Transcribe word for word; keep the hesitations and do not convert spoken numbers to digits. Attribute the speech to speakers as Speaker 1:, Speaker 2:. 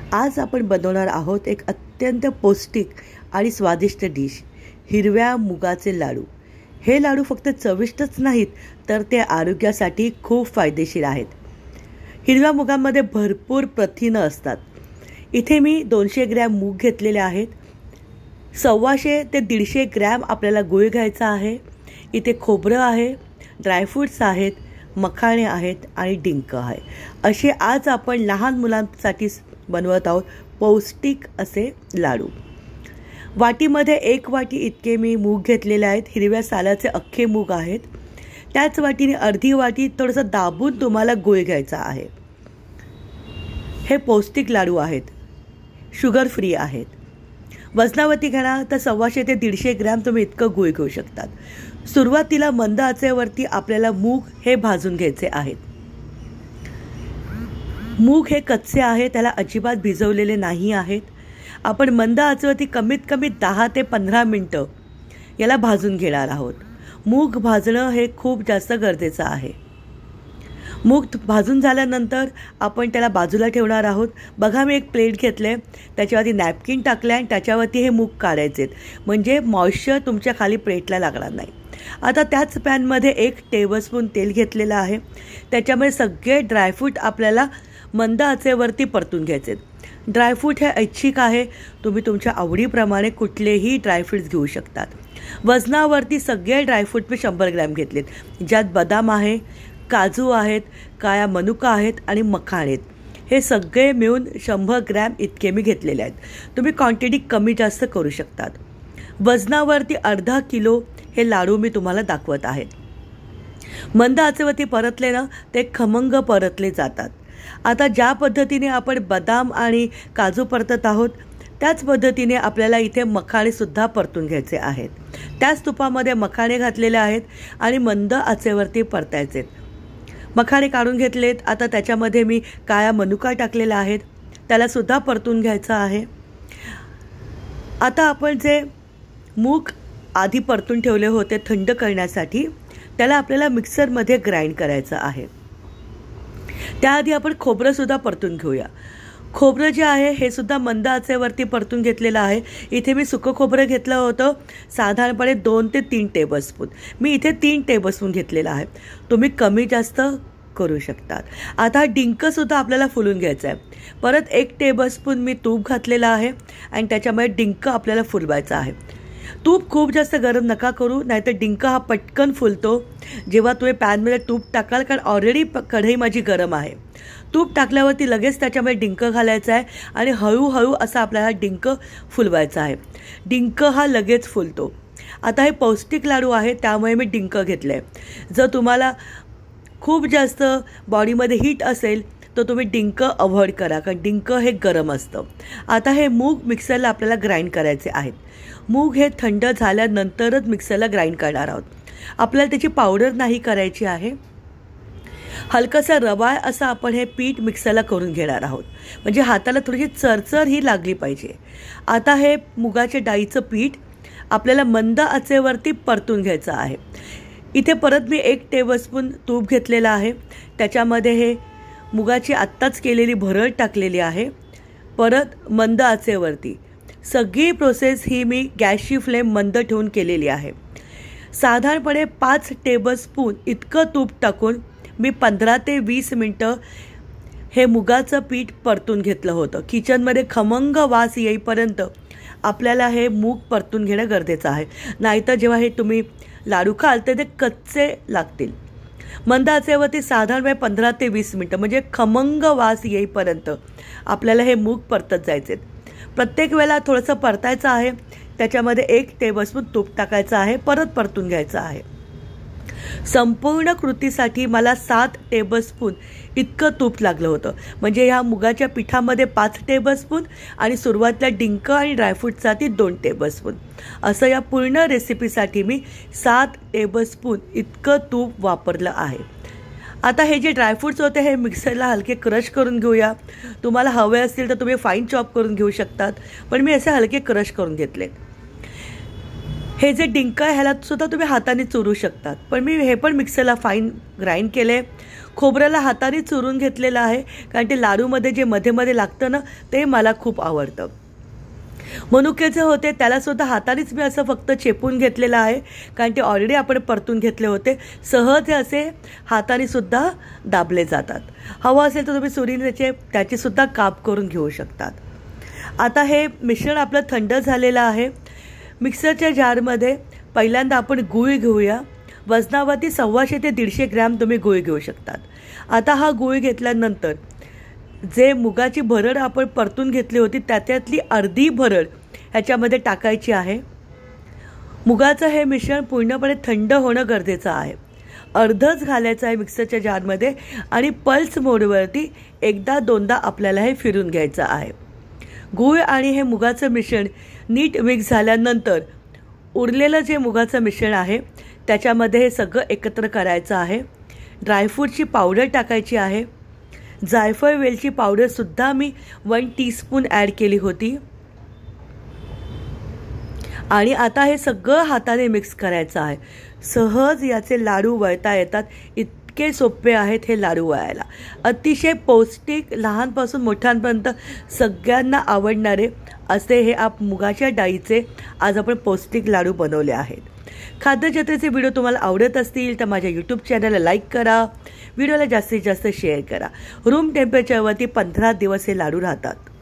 Speaker 1: आज आपण बनवणार आहोत एक अत्यंत पौष्टिक आणि स्वादिष्ट डिश, हिरव्या मुगाचे लाडू। हे लाडू फक्त चविष्टच नाहीत तर ते आरोग्यासाठी खूप फायदेशीर आहेत। हिरव्या मुगामध्ये भरपूर प्रथिने असतात। इथे मी दोनशे ग्रॅम मूग घेतलेले आहेत। सव्वाशे ते दीडशे ग्रॅम आपल्याला गूळ घ्यायचा आहे। इथे खोबरं आहे, ड्रायफ्रूट्स आहेत, मखाणे आहेत आणि डिंक आहे। असे आज आपण लहान मुलांसाठी बनवत आहोत पौष्टिक असे लाडू। वाटीमध्ये एक वाटी इतके मी मूग घेतलेले आहेत। हिरव्या सालाचे अख्खे मूग आहेत। त्याच वाटीने अर्धी वाटी थोडंसं दाबून तुम्हाला गूळ घ्यायचा आहे। हे पौष्टिक लाडू आहेत, शुगर फ्री आहेत। वजनावरती घेणार तर सव्वाशे ते दीडशे ग्रॅम तुम्ही इतकं गूळ घेऊ शकतात। सुरुवातीला मंद आचेवरती आपल्याला मूग हे भाजून घ्यायचे आहेत। मूग हे कच्चे आहे, त्याला अजिबात भिजवलेले नाही आहेत। आपण मंद आचेवरती कमीत कमी दहा ते पंधरा मिनिटं याला भाजून घेणार आहोत। मूग भाजणं हे खूप जास्त गरजेचं आहे। मूग भाजून झाल्यानंतर आपण त्याला बाजूला ठेवणार आहोत। बघा मी एक प्लेट घेतले, त्याच्यावरती नॅपकिन टाकले आणि त्याच्यावरती हे मूग काढायचे, म्हणजे मॉइश्चर तुमच्या खाली प्लेटला लागणार नाही। आता त्याच पॅनमध्ये एक टेबलस्पून तेल घेतलेलं आहे। त्याच्यामध्ये सगळे ड्रायफ्रूट आपल्याला मंद आचेवरती परतून घ्यायचे। ड्रायफ्रूट हे ऐच्छिक आहे, तुम्ही तुमच्या आवडीप्रमाणे कुठलेही ड्रायफ्रूट्स घेऊ शकतात। वजनावरती सगळे ड्रायफ्रूट मी शंभर ग्रॅम घेतलेत, ज्यात बदाम आहे, काजू आहेत, काळा मनुका आहेत आणि मखाणे आहेत। हे सगळे मिळून शंभर ग्रॅम इतके मी घेतलेले आहेत। तुम्ही क्वांटिटी कमी जास्त करू शकतात। वजनावरती अर्धा किलो हे लाडू मी तुम्हाला दाखवत आहे। मंद आचेवरती परतले ना ते खमंग परतले जातात। आता ज्या पद्धतीने आपण बदाम आणि काजू परतत आहोत त्याच पद्धतीने आपल्याला इथे मखाणे सुद्धा परतून घ्यायचे आहेत। त्याच तुपामध्ये मखाणे घातलेले आहेत आणि मंद आचेवरती परतायचे। मखाणे काढून घेतलेत। आता त्याच्यामध्ये मी काळा मनुका टाकलेला आहे, त्याला सुद्धा परतून घ्यायचं आहे। आता आपण जे मूग आधी परतून ठेवले होते थंड करण्यासाठी, त्याला आपल्याला मिक्सरमध्ये ग्राइंड करायचं आहे। त्याआधी आपण खोबरं सुद्धा परतून घेऊया। खोबरं जे आहे हे सुद्धा मंद आचेवरती परतून घेतलेलं आहे। इथे मी सुकं खोबरं घेतलं होतं साधारणपणे दोन ते तीन टेबलस्पून, मी इथे तीन टेबलस्पून घेतलेलं आहे। तुम्ही कमी जास्त करू शकतात। आता डिंकसुद्धा आपल्याला फुलून घ्यायचं आहे। परत एक टेबलस्पून मी तूप घातलेलं आहे आणि त्याच्यामध्ये डिंक आपल्याला फुलवायचा आहे। तूप खूप जास्त गरम नका करू, नाहीतर डिंक हा पटकन फुलतो जेव्हा तुम्ही पॅनमध्ये तूप टाकाल, कारण ऑलरेडी कढई माझी गरम आहे। तूप टाकल्यावरती लगेच त्याच्यामध्ये डिंक घालायचा आहे आणि हळूहळू असा आपल्याला डिंक फुलवायचा आहे। डिंक हा लगेच फुलतो। आता हे पौष्टिक लाडू आहे त्यामुळे मी डिंक घेतलं आहे। जर तुम्हाला खूप जास्त बॉडीमध्ये हीट असेल तर तुम्ही डिंक अवॉइड करा, कारण डिंक हे गरम असतं। आता हे मूग मिक्सरला आपल्याला ग्राइंड करायचे आहेत। मूग हे थंड झाल्यानंतरच मिक्सरला ग्राइंड करणार आहोत। आपल्याला त्याची पावडर नाही करायची आहे। हलकंसं रवाळ असं आपण हे पीठ मिक्सरला करून घेणार आहोत, म्हणजे हाताला थोडीशी चरचर ही लागली पाहिजे। आता हे मुगाच्या डाळीचं पीठ आपल्याला मंद आचेवरती परतून घ्यायचं आहे। इथे परत मी एक टेबलस्पून तूप घेतलेलं आहे, त्याच्यामध्ये हे मुगाची आत्ताच केलेली भरड टाकलेली आहे। परत मंद आचेवरती सगळी प्रोसेस ही मी गॅसची फ्लेम मंद ठेवून केलेली आहे। साधारणपणे पाच टेबलस्पून इतकं तूप टाकून मी पंधरा ते वीस मिनटं हे मुगाचं पीठ परतून घेतलं होतं। किचनमध्ये खमंग वास येईपर्यंत आपल्याला हे मूग परतून घेणं गरजेचं आहे, नाहीतर जेव्हा हे तुम्ही लाडू खाल तर ते कच्चे लागतील। मंद आचेवरती साधारणपणे पंधरा ते वीस मिनटं म्हणजे खमंग वास येईपर्यंत आपल्याला हे मूग परतत जायचे। प्रत्येक वेळेला थोडंसं परतायचं आहे, त्याच्यामध्ये एक टेबलस्पून तूप टाकायचं आहे, परत परतून घ्यायचं आहे। संपूर्ण कृतीसाठी मला सात टेबलस्पून इतकं तूप लागलं होतं, म्हणजे ह्या मुगाच्या पिठामध्ये पाच टेबलस्पून आणि सुरुवातीला डिंक आणि ड्रायफ्रूटसाठी दोन टेबलस्पून, असं या पूर्ण रेसिपीसाठी मी सात टेबलस्पून इतकं तूप वापरलं आहे। आता हे जे ड्रायफ्रूट्स होते हे मिक्सरला हलके क्रश करून घेऊया। तुम्हाला हवे असतील तर तुम्ही फाईन चॉप करून घेऊ शकतात, पण मी असे हलके क्रश करून घेतले। हे जे डिंक आहे ह्याला सुद्धा तुम्ही हाताने चुरू शकतात, पण मी हे पण मिक्सरला फाईन ग्राइंड केले. खोबऱ्याला हाताने चुरून घेतलेलं आहे, कारण ते लाडूमध्ये जे मध्ये मध्ये लागतं ना ते मला खूप आवडतं. मनुके जे होते त्यालासुद्धा हातानेच मी असं फक्त चेपून घेतलेलं आहे, कारण ते ऑलरेडी आपण परतून घेतले होते. सहज असे हाताने सुद्धा दाबले जातात. हवं असेल तर तुम्ही सुरीने त्याचे त्याचीसुद्धा काप करून घेऊ शकतात. आता हे मिश्रण आपलं थंड झालेलं आहे. मिक्सरच्या जारमध्ये पहिल्यांदा आपण गूळ घेऊया. वजनावरती सव्वाशे ते दीडशे ग्रॅम तुम्ही गूळ घेऊ शकतात. आता हा गूळ घेतल्यानंतर जे मुगाची भरड आपण परतून घेतली होती त्याच्यातली अर्धी भरड ह्याच्यामध्ये टाकायची आहे. मुगाचं हे मिश्रण पूर्णपणे थंड होणं गरजेचं आहे. अर्धच घालायचं आहे मिक्सरच्या जारमध्ये आणि पल्स मोडवरती एकदा दोनदा आपल्याला हे फिरून घ्यायचं आहे. गूळ आणि हे मुगाचं मिश्रण नीट मिक्स झाल्यानंतर उरलेलं जे मुगाचं मिश्रण आहे त्याच्यामध्ये हे सगळं एकत्र करायचं आहे. ड्रायफ्रूटची पावडर टाकायची आहे. जायफळ वेलची पावडरसुद्धा मी वन टीस्पून ॲड केली होती. आणि आता हे सगळं हाताने मिक्स करायचं आहे. सहज याचे लाडू वळता येतात. इतके सोपे आहेत हे लाडू वळायला. अतिशय पौष्टिक, लहानपासून मोठ्यांपर्यंत सगळ्यांना आवडणारे असे हे आप मुगाच्या डाळीचे आज आपण पौष्टिक लाडू बनवले आहेत. खाद्यजत्रेचे व्हिडिओ तुम्हाला आवडत असतील तर माझ्या यूट्यूब चॅनलला लाईक करा. व्हिडिओला जास्तीत जास्त शेअर करा. रूम टेम्परेचरवरती पंधरा दिवस हे लाडू राहतात.